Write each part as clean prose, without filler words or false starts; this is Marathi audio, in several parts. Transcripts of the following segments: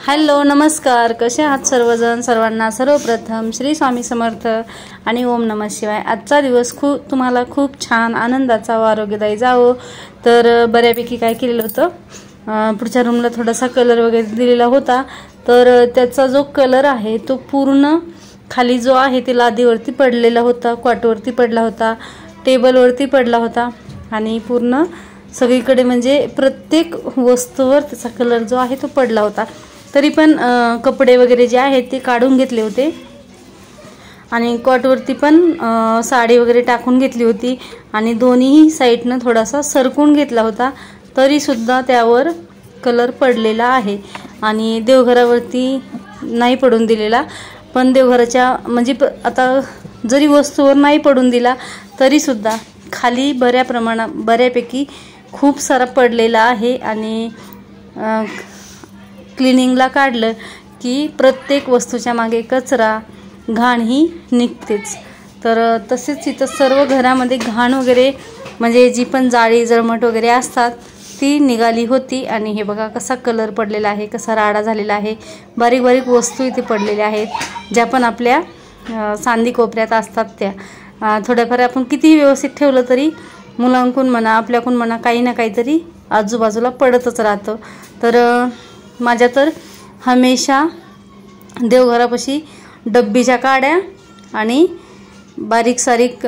हॅलो नमस्कार, कसे आहात सर्वजण? सर्वांना सर्वप्रथम श्री स्वामी समर्थ आणि ओम नमः शिवाय। आजचा दिवस तुम्हाला खूप छान आनंदाचा व आरोग्यदायी जावो। तर बऱ्यापैकी काय केलेलं होतं, पुढच्या रूमला थोडासा कलर वगैरे दिलेला होता। तर त्याचा जो कलर आहे तो पूर्ण खाली जो आहे ते लादीवरती पडलेला होता, क्वाटवरती पडला होता, टेबलवरती पडला होता आणि पूर्ण सगळीकडे म्हणजे प्रत्येक वस्तूवर त्याचा कलर जो आहे तो पडला होता। तरी पण कपडे वगैरे जे आहेत ते काढून घेतले होते आणि कॉटवरती पण साडी वगैरे टाकून घेतली होती आणि दोन्ही साइडनं थोडासा सरकून घेतला होता, तरी सुद्धा त्यावर कलर पडलेला आहे। आणि देवघरावरती नाही पडून दिलेला, पण देवघराच्या म्हणजे आता जरी वस्तूवर नाही पडून दिला तरी सुद्धा खाली बऱ्यापैकी खूप सारा पडलेला आहे। आणि क्लिनिंगला काढलं की प्रत्येक वस्तूच्या मागे कचरा घाण ही निघतेच। तर तसेच इथं सर्व घरामध्ये घाण वगैरे म्हणजे जी पण जाळी जळमट वगैरे असतात ती निघाली होती। आणि हे बघा कसा कलर पडलेला आहे, कसा राडा झालेला आहे, बारीक बारीक वस्तू इथे पडलेल्या आहेत ज्या पण आपल्या सांदी कोपऱ्यात असतात त्या थोड्याफार आपण किती व्यवस्थित ठेवलं तरी मुलांकडून म्हणा आपल्याकडून म्हणा काही ना काहीतरी आजूबाजूला पडतच राहतं। तर माझ्या तर हमेशा देवघरापाशी डब्बीच्या काड्या आणि बारीक सारीक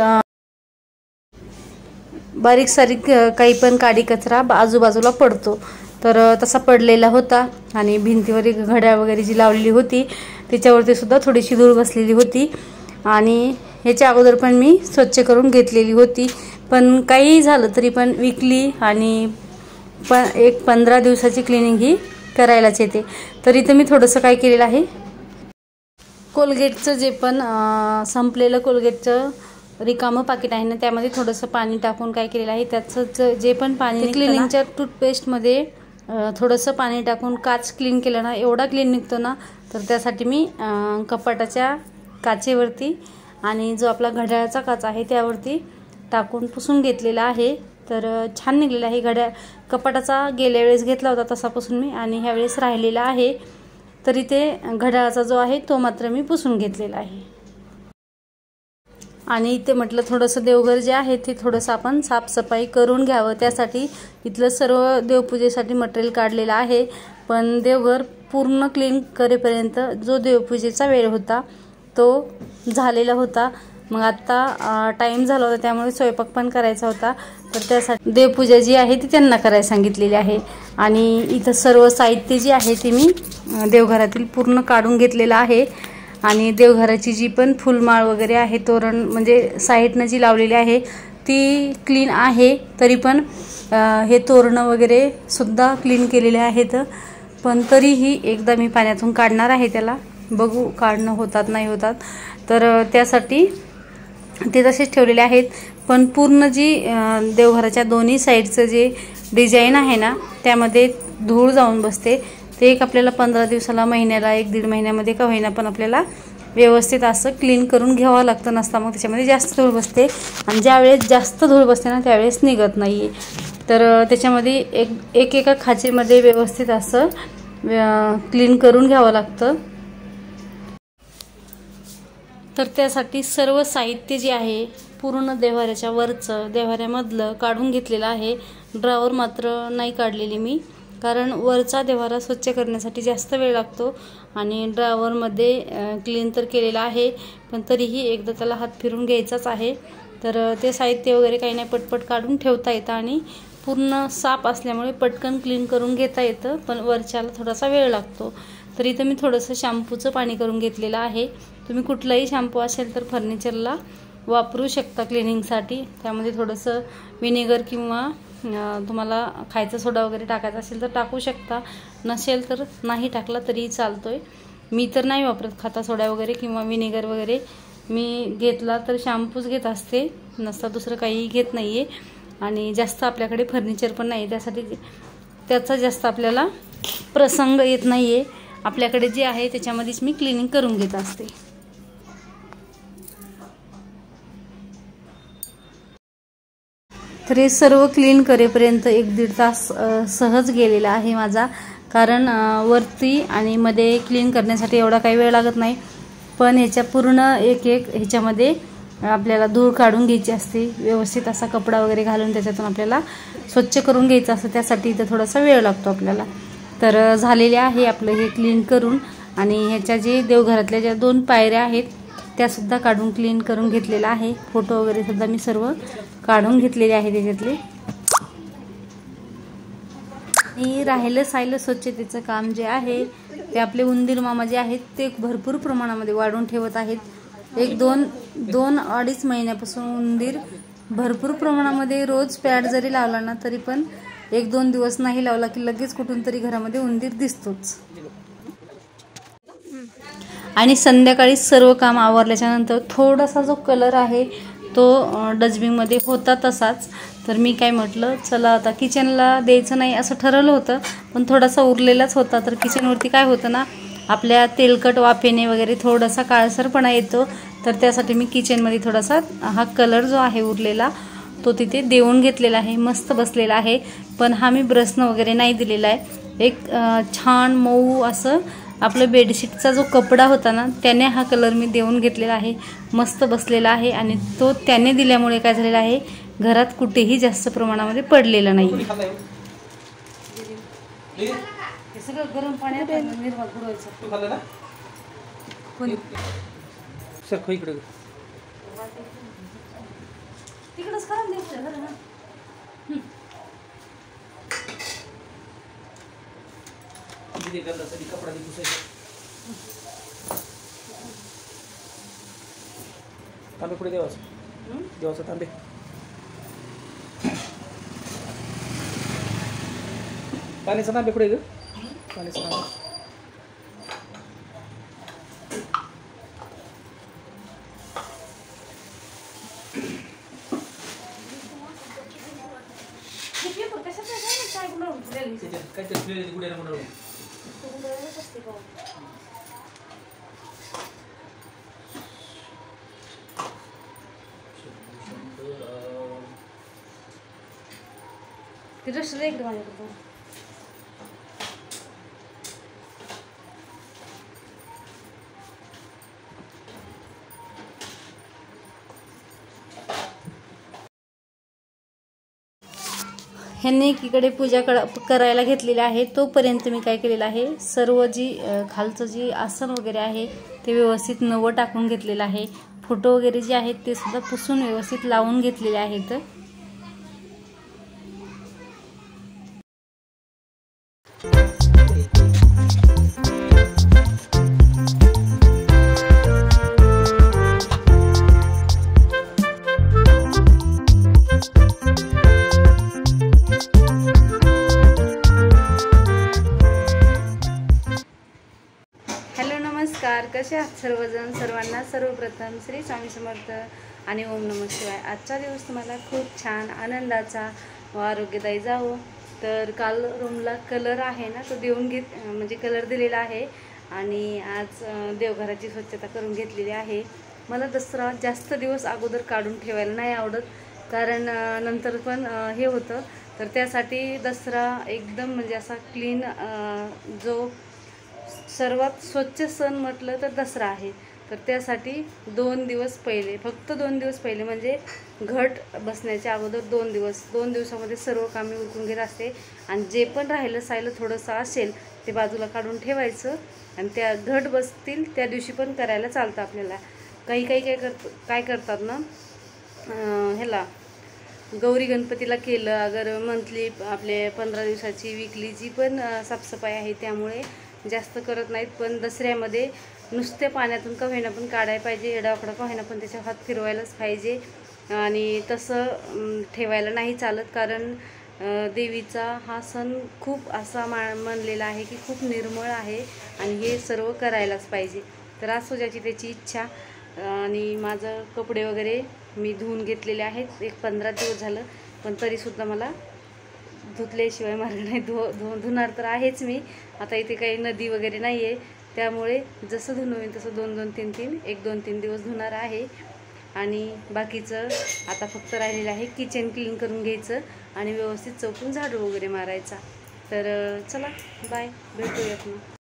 काही पण काडी कचरा आजूबाजूला पडतो। तर तसा पडलेला होता आणि भिंतीवर घड्याळ वगैरे जी लावलेली होती त्याच्यावरती सुद्धा थोडीशी धूळ बसलेली होती आणि ह्याच्या अगोदर पण मी स्वच्छ करून घेतलेली होती। पण काही झालं तरी पण वीकली आणि एक 15 दिवसाची क्लिनिंग ही करायलाच येते। तर इथे मी थोडंसं काय केलेलं आहे, कोलगेटचं जे पण संपलेलं कोलगेटचं रिकामं पाकिट आहे ना त्यामध्ये थोडंसं पाणी टाकून काय केलेलं आहे, त्याचं जे पण पाणी क्लिनिंगच्या टूथपेस्टमध्ये थोडंसं पाणी टाकून काच क्लीन केलं ना एवढा क्लीन निघतो ना। तर त्यासाठी मी कपाटाच्या काचेवरती आणि जो आपला घड्याळाचा काच आहे त्यावरती टाकून पुसून घेतलेला आहे। तर छान निघलेला आहे। कपाटाचा गेल्या वेळेस घेतला होता तसापासून मी आणि ह्या वेळेस राहिलेला आहे। तरी ते घड्याळाचा जो आहे तो मात्र मी पुसून घेतलेला आहे। आणि इथे म्हटलं थोडंसं देवघर जे आहे ते थोडंसं आपण साफसफाई करून घ्यावं, त्यासाठी इथलं सर्व देवपूजेसाठी मटेरियल काढलेलं आहे। पण देवघर पूर्ण क्लीन करेपर्यंत जो देवपूजेचा वेळ होता तो झालेला होता। मग आता टाइम झाला होता त्यामुळे स्वयंपाक पण करायचा होता, तर त्यासाठी देवपूजा जी आहे ती त्यांना करायला सांगितलेली आहे। आणि इथं सर्व साहित्य जे आहे ते मी देवघरातील पूर्ण काढून घेतलेलं आहे। आणि देवघराची जी पण फुलमाळ वगैरे आहे, तोरण म्हणजे साईडनं जी लावलेली आहे ती क्लीन आहे, तरी पण हे तोरणं वगैरे सुद्धा क्लीन केलेले आहेत। पण तरीही एकदा मी पाण्यातून काढणार आहे त्याला, बघू काढणं होतात नाही होतात। तर त्यासाठी ते तसेच ठेवलेले आहेत। पण पूर्ण जी देवघराच्या दोन्ही साईडचं जे डिझाईन आहे ना त्यामध्ये धूळ जाऊन बसते, ते एक आपल्याला 15 दिवसाला, महिन्याला, 1-1.5 महिन्यामध्ये का होईना पण आपल्याला व्यवस्थित असं क्लीन करून घ्यावं लागतं, नसता मग त्याच्यामध्ये जास्त धूळ बसते आणि ज्यावेळेस जास्त धूळ बसते ना त्यावेळेस निघत नाही। तर त्याच्यामध्ये एका खाचीमध्ये व्यवस्थित असं क्लीन करून घ्यावं लागतं। तर त्यासाठी सर्व साहित्य जे आहे पूर्ण देव्हाऱ्याच्या वरचं देव्हाऱ्यामधलं काढून घेतलेलं आहे। ड्रॉवर मात्र नाही काढलेली मी, कारण वरचा देव्हारा स्वच्छ करण्यासाठी जास्त वेळ लागतो आणि ड्रॉवरमध्ये क्लीन तर केलेला आहे पण तरीही एकदा त्याला हात फिरून घ्यायचाच आहे। तर ते साहित्य वगैरे काही नाही पटपट काढून ठेवता येतं आणि पूर्ण साफ असल्यामुळे पटकन क्लीन करून घेता येतं, पण वरच्याला थोडासा वेळ लागतो। तर इथं मी थोडंसं शॅम्पूचं पाणी करून घेतलेलं आहे। तुम्ही कुठलाही शॅम्पू असेल तर फर्निचरला वापरू शकता क्लिनिंगसाठी। त्यामध्ये थोडंसं विनेगर किंवा तुम्हाला खायचा सोडा वगैरे टाकायचा असेल तर टाकू शकता, नसेल तर नाही टाकला तरी चालतोय। मी तर नाही वापरत खाता सोडा वगैरे किंवा विनेगर वगैरे, मी घेतला तर शॅम्पूच घेत असते, नसता दुसरं काही घेत नाही आहे। आणि जास्त आपल्याकडे फर्निचर पण नाही, त्यासाठी त्याचा जास्त आपल्याला प्रसंग येत नाही आहे। आपल्याकडे जे आहे त्याच्यामध्येच मी क्लिनिंग करून घेत असते। तर हे सर्व क्लीन करेपर्यंत 1-1.5 तास सहज गेलेला आहे माझा, कारण वरती आणि मध्ये क्लीन करण्यासाठी एवढा काही वेळ लागत नाही, पण ह्याच्या पूर्ण एक ह्याच्यामध्ये आपल्याला धूळ काढून घ्यायची असते, व्यवस्थित असा कपडा वगैरे घालून त्याच्यातून आपल्याला स्वच्छ करून घ्यायचं असतं, त्यासाठी इथं थोडासा वेळ लागतो आपल्याला। तर झालेले आहे आपलं हे क्लीन करून, आणि ह्याच्या जे देवघरातल्या ज्या 2 पायऱ्या आहेत त्यासुद्धा काढून क्लीन करून घेतलेला आहे। फोटो वगैरे सुद्धा मी सर्व काढून घेतलेले आहे त्याच्यातले। आणि राहिलं स्वच्छतेचं काम जे आहे ते आपले उंदीर मामा जे आहेत ते भरपूर प्रमाणामध्ये वाढून ठेवत आहेत। 2-2.5 महिन्यापासून उंदीर भरपूर प्रमाणामध्ये रोज पॅड जरी लावला ना तरी पण 1-2 दिवस नाही लावला की लगेच कुठून तरी घरामध्ये उंदीर दिसतोच। आणि संध्याकाळी सर्व काम आवरल्याच्या नंतर थोडासा जो कलर आहे तो डस्टबिनमध्ये होता तसाच, तर मी काय म्हटलं चला आता किचनला द्यायचं नाही असं ठरवलं होतं, पण थोडासा उरलेलाच होता। तर किचनवरती काय होतं ना, आपल्या तेलकट वाफेने वगैरे थोडासा काळसरपणा येतो, तर त्यासाठी मी किचनमध्ये थोडासा हा कलर जो आहे उरलेला तो तिथे देऊन घेतलेला आहे। मस्त बसलेला आहे, पण हा मी ब्रशनं वगैरे नाही दिलेला आहे। एक छान मऊ असं आपलं बेडशीटचा जो कपडा होता ना त्याने हा कलर मी देऊन घेतलेला आहे। मस्त बसलेला आहे, आणि तो त्याने दिल्यामुळे काय झालेलं आहे, घरात कुठेही जास्त प्रमाणामध्ये पडलेलं नाही। हे सगळं गरम पाण्यात निर्मा बुडवायचं। सर खो इकडे तिकडंच करा ना। कपडा तांबे पुढे देवाचं तांबे पाण्याचा तांबे पुढे पाण्याचा तांबे काहीतरी गुड्याला म्हणून ते रस्ते एकदम माझ्याकडे ह्यांनी एकीकडे पूजा करायला घेतलेली आहे, तोपर्यंत मी काय केलेलं आहे, सर्व जी खालचं जी आसन वगैरे आहे ते व्यवस्थित नवं टाकून घेतलेलं आहे। फोटो वगैरे जे आहेत ते सुद्धा पुसून व्यवस्थित लावून घेतलेले आहेत। नमस्कार, कसे आहात सर्वजण? सर्वांना सर्वप्रथम श्री स्वामी समर्थ आणि ओम नमः शिवाय। आजचा दिवस तुम्हाला खूप छान आनंदाचा व आरोग्यदायी जावो। तर काल रूमला कलर आहे ना तो देऊन म्हणजे कलर दिलेला आहे, आणि आज देवघराची स्वच्छता करून घेतलेली आहे। मला दसरा जास्त दिवस अगोदर काढून ठेवायला नाही आवडत, कारण नंतर पण हे होतं, तर त्यासाठी दसरा एकदम म्हणजे असा क्लीन जो सर्वात स्वच्छ सण म्हटलं तर दसरा आहे। तर त्यासाठी 2 दिवस पहिले, फक्त 2 दिवस पहिले म्हणजे घट बसण्याच्या अगोदर 2 दिवसामध्ये सर्व कामे उरकून घेत असते, आणि जे पण राहिलं थोडंसं असेल ते बाजूला काढून ठेवायचं, आणि त्या घट बसतील त्या दिवशी पण करायला चालतं आपल्याला। काही काय करतात ना, ह्याला गौरी गणपतीला केलं, अगर मंथली आपले 15 दिवसाची वीकली जी पण साफसफाई आहे त्यामुळे जास्त करत नाहीत, पण दसऱ्यामध्ये नुसत्या पाण्यातून का होईना पण काढायला पाहिजे, एडावाकडा का होईना पण त्याच्या हात फिरवायलाच पाहिजे, आणि तसं ठेवायला नाही चालत, कारण देवीचा हा सण खूप असा मानलेला आहे की खूप निर्मळ आहे, आणि हे सर्व करायलाच पाहिजे। तर असो ज्याची त्याची इच्छा। आणि माझं कपडे वगैरे मी धुवून घेतलेले आहेत, एक 15 दिवस झालं, पण तरीसुद्धा मला धुतल्याशिवाय मार्ग नाही। धुणार तर आहेच मी, आता इथे काही नदी वगैरे नाही आहे, त्यामुळे जसं धुणं होईल तसं 1-2-3 दिवस धुणार आहे। आणि बाकीचं आता फक्त राहिलेलं आहे किचन क्लीन करून घ्यायचं आणि व्यवस्थित चौकून झाडू वगैरे मारायचा। तर चला बाय, भेटूयात मग.